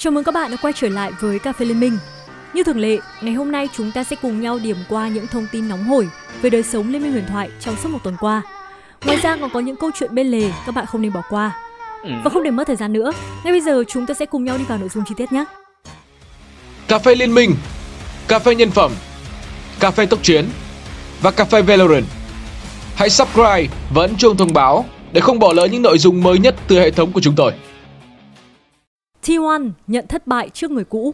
Chào mừng các bạn đã quay trở lại với Cà phê Liên minh. Như thường lệ, ngày hôm nay chúng ta sẽ cùng nhau điểm qua những thông tin nóng hổi về đời sống Liên minh huyền thoại trong suốt một tuần qua. Ngoài ra còn có những câu chuyện bên lề các bạn không nên bỏ qua. Và không để mất thời gian nữa, ngay bây giờ chúng ta sẽ cùng nhau đi vào nội dung chi tiết nhé. Cà phê Liên minh, cà phê nhân phẩm, cà phê tốc chiến và cà phê Valorant. Hãy subscribe và ấn chuông thông báo để không bỏ lỡ những nội dung mới nhất từ hệ thống của chúng tôi. T1 nhận thất bại trước người cũ.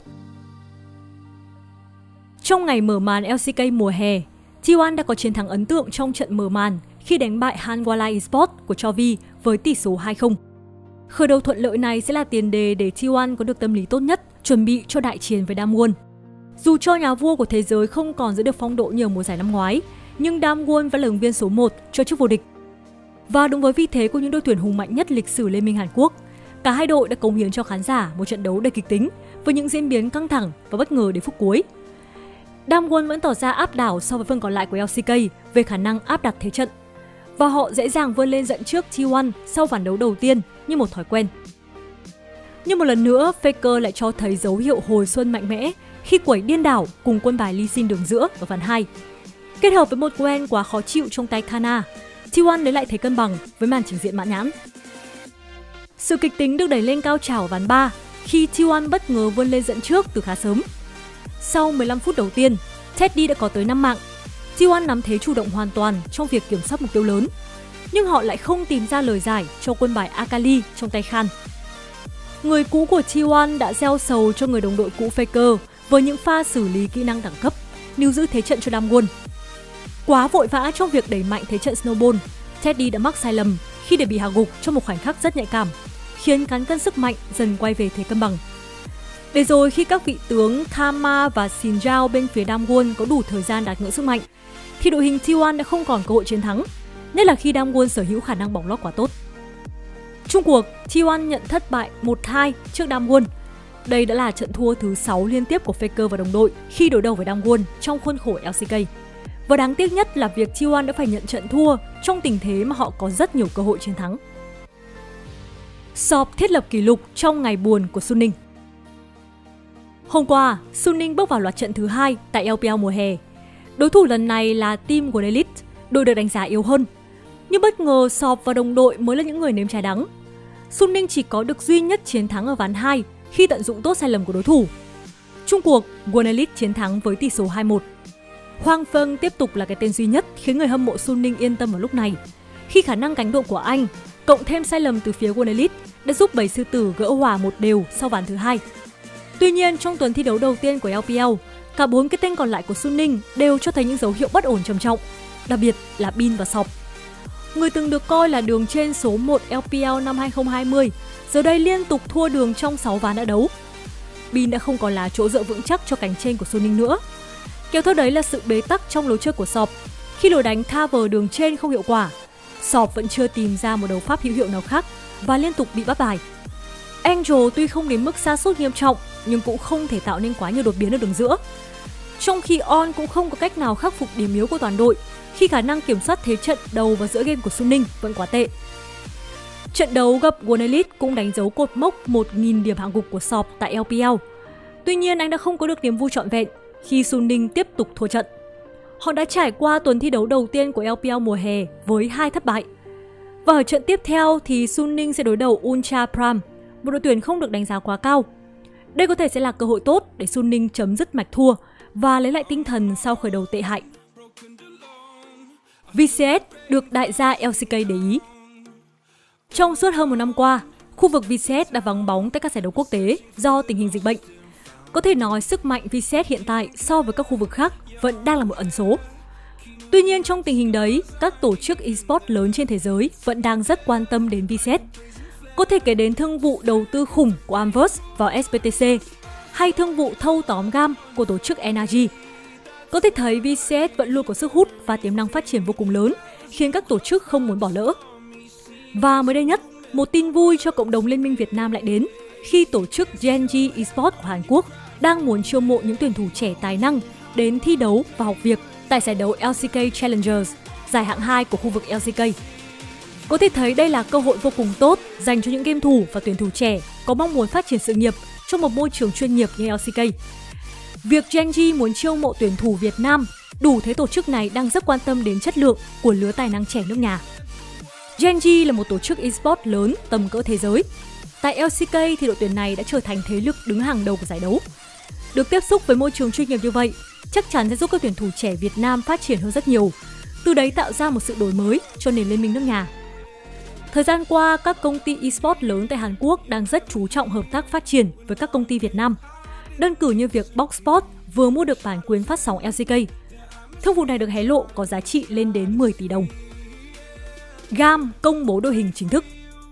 Trong ngày mở màn LCK mùa hè, T1 đã có chiến thắng ấn tượng trong trận mở màn khi đánh bại Hanwha Esports của Chovy với tỷ số 2-0. Khởi đầu thuận lợi này sẽ là tiền đề để T1 có được tâm lý tốt nhất chuẩn bị cho đại chiến với Damwon. Dù cho nhà vua của thế giới không còn giữ được phong độ như ở mùa giải năm ngoái, nhưng Damwon vẫn là ứng viên số 1 cho chức vô địch. Và đúng với vị thế của những đội tuyển hùng mạnh nhất lịch sử Liên minh Hàn Quốc, cả hai đội đã cống hiến cho khán giả một trận đấu đầy kịch tính với những diễn biến căng thẳng và bất ngờ đến phút cuối. Damwon vẫn tỏ ra áp đảo so với phần còn lại của LCK về khả năng áp đặt thế trận, và họ dễ dàng vươn lên dẫn trước T1 sau ván đấu đầu tiên như một thói quen. Nhưng một lần nữa, Faker lại cho thấy dấu hiệu hồi xuân mạnh mẽ khi quẩy điên đảo cùng quân bài Lee Sin đường giữa ở ván 2. Kết hợp với một Gwen quá khó chịu trong tay Kana, T1 lấy lại thế cân bằng với màn trình diễn mãn nhãn. Sự kịch tính được đẩy lên cao trào ở ván 3 khi T1 bất ngờ vươn lên dẫn trước từ khá sớm. Sau 15 phút đầu tiên, Teddy đã có tới 5 mạng. T1 nắm thế chủ động hoàn toàn trong việc kiểm soát mục tiêu lớn, nhưng họ lại không tìm ra lời giải cho quân bài Akali trong tay Khan. Người cũ của T1 đã gieo sầu cho người đồng đội cũ Faker với những pha xử lý kỹ năng đẳng cấp, níu giữ thế trận cho Damwon. Quá vội vã trong việc đẩy mạnh thế trận Snowball, Teddy đã mắc sai lầm khi để bị hạ gục trong một khoảnh khắc rất nhạy cảm, khiến cán cân sức mạnh dần quay về thế cân bằng. Để rồi khi các vị tướng Kama và Xin Zhao bên phía Damwon có đủ thời gian đạt ngưỡng sức mạnh, thì đội hình T1 đã không còn cơ hội chiến thắng, nhất là khi Damwon sở hữu khả năng bóng lót quá tốt. Chung cuộc, T1 nhận thất bại 1-2 trước Damwon. Đây đã là trận thua thứ 6 liên tiếp của Faker và đồng đội khi đối đầu với Damwon trong khuôn khổ LCK. Và đáng tiếc nhất là việc T1 đã phải nhận trận thua trong tình thế mà họ có rất nhiều cơ hội chiến thắng. Sop thiết lập kỷ lục trong ngày buồn của Suning. Hôm qua, Suning bước vào loạt trận thứ 2 tại LPL mùa hè. Đối thủ lần này là team của Elite, đội được đánh giá yếu hơn. Nhưng bất ngờ Sop và đồng đội mới là những người nếm trái đắng. Suning chỉ có được duy nhất chiến thắng ở ván 2 khi tận dụng tốt sai lầm của đối thủ. Chung cuộc, Quân Elite chiến thắng với tỷ số 2-1. Hoang Feng tiếp tục là cái tên duy nhất khiến người hâm mộ Suning yên tâm vào lúc này, khi khả năng cánh độ của anh cộng thêm sai lầm từ phía Quân Elite đã giúp Bảy Sư Tử gỡ hòa một đều sau ván thứ 2. Tuy nhiên, trong tuần thi đấu đầu tiên của LPL, cả 4 cái tên còn lại của Suning đều cho thấy những dấu hiệu bất ổn trầm trọng, đặc biệt là Bin và Sop. Người từng được coi là đường trên số 1 LPL năm 2020, giờ đây liên tục thua đường trong 6 ván đã đấu. Bin đã không còn là chỗ dựa vững chắc cho cánh trên của Suning nữa. Kéo theo đấy là sự bế tắc trong lối chơi của Sop. Khi lối đánh cover đường trên không hiệu quả, Sop vẫn chưa tìm ra một đấu pháp hữu hiệu nào khác và liên tục bị bắt bài. Angel tuy không đến mức sa sút nghiêm trọng nhưng cũng không thể tạo nên quá nhiều đột biến ở đường giữa. Trong khi On cũng không có cách nào khắc phục điểm yếu của toàn đội khi khả năng kiểm soát thế trận đầu và giữa game của Suning vẫn quá tệ. Trận đấu gặp Quân Elite cũng đánh dấu cột mốc 1.000 điểm hạng gục của Sop tại LPL. Tuy nhiên anh đã không có được niềm vui trọn vẹn khi Suning tiếp tục thua trận. Họ đã trải qua tuần thi đấu đầu tiên của LPL mùa hè với 2 thất bại. Và ở trận tiếp theo thì Suning sẽ đối đầu Ultra Prime, một đội tuyển không được đánh giá quá cao. Đây có thể sẽ là cơ hội tốt để Suning chấm dứt mạch thua và lấy lại tinh thần sau khởi đầu tệ hại. VCS được đại gia LCK để ý. Trong suốt hơn một năm qua, khu vực VCS đã vắng bóng tại các giải đấu quốc tế do tình hình dịch bệnh. Có thể nói sức mạnh VCS hiện tại so với các khu vực khác vẫn đang là một ẩn số. Tuy nhiên trong tình hình đấy, các tổ chức eSports lớn trên thế giới vẫn đang rất quan tâm đến VCS. Có thể kể đến thương vụ đầu tư khủng của Amverse vào SPTC hay thương vụ thâu tóm gam của tổ chức NRG. Có thể thấy VCS vẫn luôn có sức hút và tiềm năng phát triển vô cùng lớn, khiến các tổ chức không muốn bỏ lỡ. Và mới đây nhất, một tin vui cho cộng đồng Liên minh Việt Nam lại đến khi tổ chức Genji Esports của Hàn Quốc đang muốn chiêu mộ những tuyển thủ trẻ tài năng đến thi đấu và học việc tại giải đấu LCK Challengers, giải hạng 2 của khu vực LCK. Có thể thấy đây là cơ hội vô cùng tốt dành cho những game thủ và tuyển thủ trẻ có mong muốn phát triển sự nghiệp trong một môi trường chuyên nghiệp như LCK. Việc Gen.G muốn chiêu mộ tuyển thủ Việt Nam đủ thấy tổ chức này đang rất quan tâm đến chất lượng của lứa tài năng trẻ nước nhà. Gen.G là một tổ chức eSports lớn tầm cỡ thế giới. Tại LCK thì đội tuyển này đã trở thành thế lực đứng hàng đầu của giải đấu. Được tiếp xúc với môi trường chuyên nghiệp như vậy, chắc chắn sẽ giúp các tuyển thủ trẻ Việt Nam phát triển hơn rất nhiều, từ đấy tạo ra một sự đổi mới cho nền liên minh nước nhà. Thời gian qua, các công ty eSports lớn tại Hàn Quốc đang rất chú trọng hợp tác phát triển với các công ty Việt Nam. Đơn cử như việc Box Sports vừa mua được bản quyền phát sóng LCK. Thương vụ này được hé lộ có giá trị lên đến 10 tỷ đồng. GAM công bố đội hình chính thức.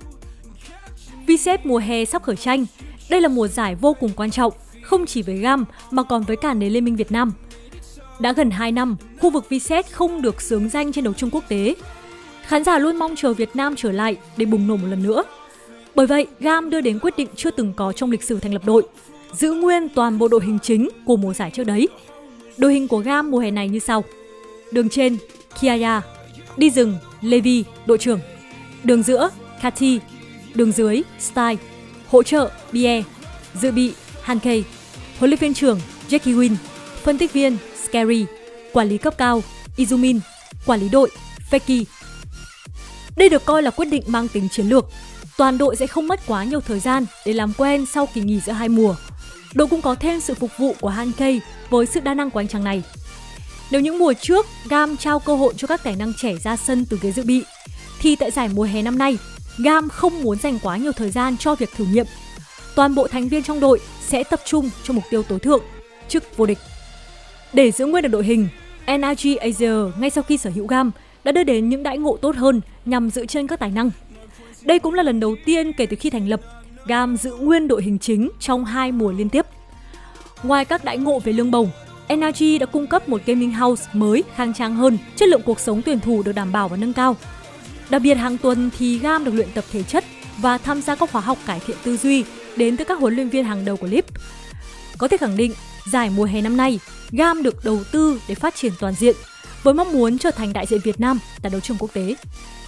VSET mùa hè sắp khởi tranh. Đây là mùa giải vô cùng quan trọng, không chỉ với GAM mà còn với cả nền liên minh Việt Nam. Đã gần 2 năm, khu vực VSET không được xướng danh trên đấu trường quốc tế. Khán giả luôn mong chờ Việt Nam trở lại để bùng nổ một lần nữa. Bởi vậy, GAM đưa đến quyết định chưa từng có trong lịch sử thành lập đội, giữ nguyên toàn bộ đội hình chính của mùa giải trước đấy. Đội hình của GAM mùa hè này như sau. Đường trên, Kiaya. Đi rừng, Levi, đội trưởng. Đường giữa, Kati. Đường dưới, Style. Hỗ trợ, Bie. Dự bị, Hankei. Huấn luyện viên trưởng, Jackie Win. Phân tích viên, Scary. Quản lý cấp cao, Izumin. Quản lý đội, Feki. Đây được coi là quyết định mang tính chiến lược. Toàn đội sẽ không mất quá nhiều thời gian để làm quen sau kỳ nghỉ giữa hai mùa. Đội cũng có thêm sự phục vụ của Hankei với sự đa năng của anh chàng này. Nếu những mùa trước, GAM trao cơ hội cho các tài năng trẻ ra sân từ ghế dự bị, thì tại giải mùa hè năm nay, GAM không muốn dành quá nhiều thời gian cho việc thử nghiệm. Toàn bộ thành viên trong đội sẽ tập trung cho mục tiêu tối thượng, chức vô địch. Để giữ nguyên được đội hình, NRG Asia ngay sau khi sở hữu GAM đã đưa đến những đãi ngộ tốt hơn nhằm giữ chân các tài năng. Đây cũng là lần đầu tiên kể từ khi thành lập, GAM giữ nguyên đội hình chính trong 2 mùa liên tiếp. Ngoài các đãi ngộ về lương bổng, NRG đã cung cấp một gaming house mới khang trang hơn, chất lượng cuộc sống tuyển thủ được đảm bảo và nâng cao. Đặc biệt hàng tuần thì GAM được luyện tập thể chất và tham gia các khóa học cải thiện tư duy đến từ các huấn luyện viên hàng đầu của LIP. Có thể khẳng định, giải mùa hè năm nay, GAM được đầu tư để phát triển toàn diện với mong muốn trở thành đại diện Việt Nam tại đấu trường quốc tế.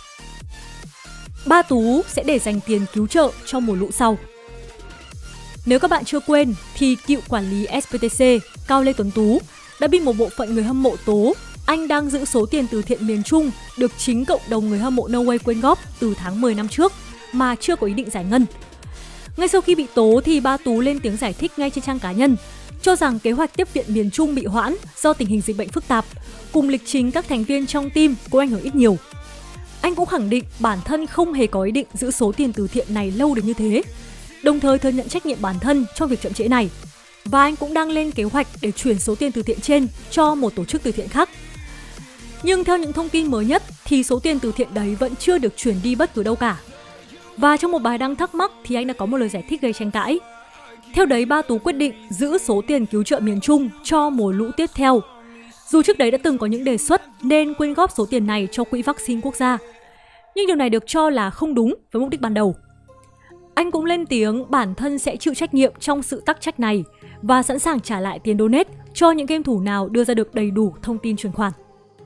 Ba Tú sẽ để dành tiền cứu trợ cho mùa lũ sau. Nếu các bạn chưa quên thì cựu quản lý SPTC Cao Lê Tuấn Tú đã bị một bộ phận người hâm mộ tố anh đang giữ số tiền từ thiện miền Trung được chính cộng đồng người hâm mộ Norway quyên góp từ tháng 10 năm trước mà chưa có ý định giải ngân. Ngay sau khi bị tố thì Ba Tú lên tiếng giải thích ngay trên trang cá nhân, cho rằng kế hoạch tiếp viện miền Trung bị hoãn do tình hình dịch bệnh phức tạp, cùng lịch trình các thành viên trong team cũng ảnh hưởng ít nhiều. Anh cũng khẳng định bản thân không hề có ý định giữ số tiền từ thiện này lâu đến như thế, đồng thời thừa nhận trách nhiệm bản thân trong việc chậm trễ này. Và anh cũng đang lên kế hoạch để chuyển số tiền từ thiện trên cho một tổ chức từ thiện khác. Nhưng theo những thông tin mới nhất thì số tiền từ thiện đấy vẫn chưa được chuyển đi bất cứ đâu cả. Và trong một bài đăng thắc mắc thì anh đã có một lời giải thích gây tranh cãi. Theo đấy, Ba Tú quyết định giữ số tiền cứu trợ miền Trung cho mùa lũ tiếp theo. Dù trước đấy đã từng có những đề xuất nên quyên góp số tiền này cho quỹ vaccine quốc gia, nhưng điều này được cho là không đúng với mục đích ban đầu. Anh cũng lên tiếng bản thân sẽ chịu trách nhiệm trong sự tắc trách này và sẵn sàng trả lại tiền donate cho những game thủ nào đưa ra được đầy đủ thông tin chuyển khoản.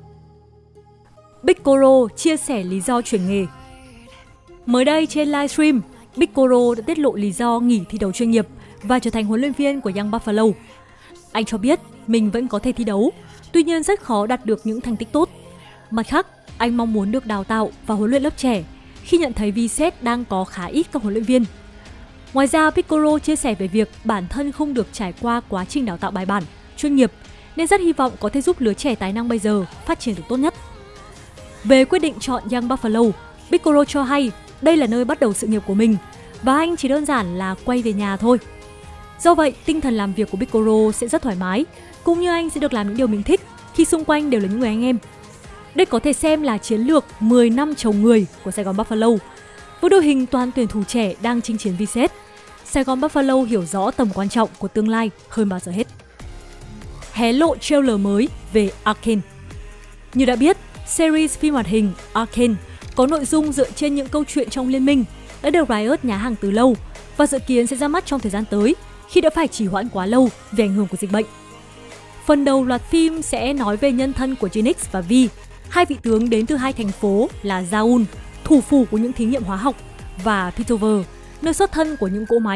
Piccolo chia sẻ lý do chuyển nghề. Mới đây trên livestream, Piccolo đã tiết lộ lý do nghỉ thi đấu chuyên nghiệp và trở thành huấn luyện viên của Young Buffalo. Anh cho biết mình vẫn có thể thi đấu, tuy nhiên rất khó đạt được những thành tích tốt. Mặt khác, anh mong muốn được đào tạo và huấn luyện lớp trẻ khi nhận thấy VSET đang có khá ít các huấn luyện viên. Ngoài ra, Piccolo chia sẻ về việc bản thân không được trải qua quá trình đào tạo bài bản, chuyên nghiệp, nên rất hy vọng có thể giúp lứa trẻ tài năng bây giờ phát triển được tốt nhất. Về quyết định chọn Young Buffalo, Piccolo cho hay đây là nơi bắt đầu sự nghiệp của mình và anh chỉ đơn giản là quay về nhà thôi. Do vậy, tinh thần làm việc của Piccolo sẽ rất thoải mái, cũng như anh sẽ được làm những điều mình thích khi xung quanh đều là những người anh em. Đây có thể xem là chiến lược 10 năm chồng người của Sài Gòn Buffalo. Với đội hình toàn tuyển thủ trẻ đang chinh chiến VSET, Sài Gòn Buffalo hiểu rõ tầm quan trọng của tương lai hơn bao giờ hết. Hé lộ trailer mới về Arcane. Như đã biết, series phim hoạt hình Arcane có nội dung dựa trên những câu chuyện trong liên minh đã được Riot nhá hàng từ lâu và dự kiến sẽ ra mắt trong thời gian tới khi đã phải trì hoãn quá lâu vì ảnh hưởng của dịch bệnh. Phần đầu loạt phim sẽ nói về nhân thân của Jinx và Vi, hai vị tướng đến từ hai thành phố là Zaun, thủ phủ của những thí nghiệm hóa học, và Piltover, nơi xuất thân của những cỗ máy,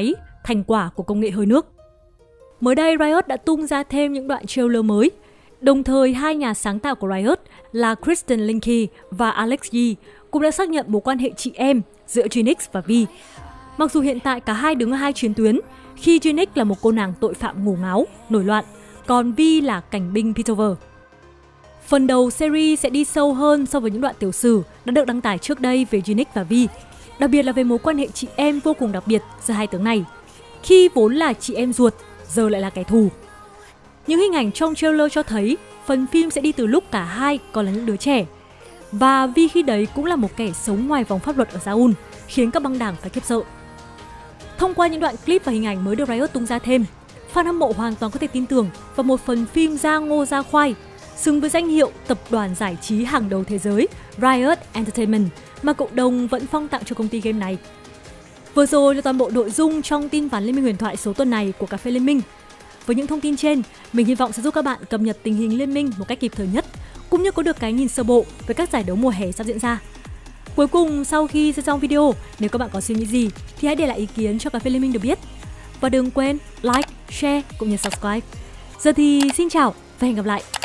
thành quả của công nghệ hơi nước. Mới đây, Riot đã tung ra thêm những đoạn trailer mới. Đồng thời, hai nhà sáng tạo của Riot là Kristen Linke và Alex Yee cũng đã xác nhận mối quan hệ chị em giữa Jinx và Vi. Mặc dù hiện tại cả hai đứng ở hai chiến tuyến, khi Jinx là một cô nàng tội phạm ngổ ngáo, nổi loạn, còn Vi là cảnh binh Piltover. Phần đầu series sẽ đi sâu hơn so với những đoạn tiểu sử đã được đăng tải trước đây về Jinx và Vi, đặc biệt là về mối quan hệ chị em vô cùng đặc biệt giữa hai tướng này, khi vốn là chị em ruột, giờ lại là kẻ thù. Những hình ảnh trong trailer cho thấy phần phim sẽ đi từ lúc cả hai còn là những đứa trẻ, và Vi khi đấy cũng là một kẻ sống ngoài vòng pháp luật ở Seoul, khiến các băng đảng phải khiếp sợ. Thông qua những đoạn clip và hình ảnh mới được Riot tung ra thêm, fan hâm mộ hoàn toàn có thể tin tưởng vào một phần phim ra ngô ra khoai, xứng với danh hiệu tập đoàn giải trí hàng đầu thế giới Riot Entertainment mà cộng đồng vẫn phong tặng cho công ty game này. Vừa rồi là toàn bộ nội dung trong tin vắn Liên minh huyền thoại số tuần này của Cà phê Liên minh. Với những thông tin trên, mình hy vọng sẽ giúp các bạn cập nhật tình hình liên minh một cách kịp thời nhất, cũng như có được cái nhìn sơ bộ về các giải đấu mùa hè sắp diễn ra. Cuối cùng, sau khi xem xong video, nếu các bạn có suy nghĩ gì thì hãy để lại ý kiến cho Cà phê Liên minh được biết. Và đừng quên like, share cũng như subscribe. Giờ thì xin chào và hẹn gặp lại!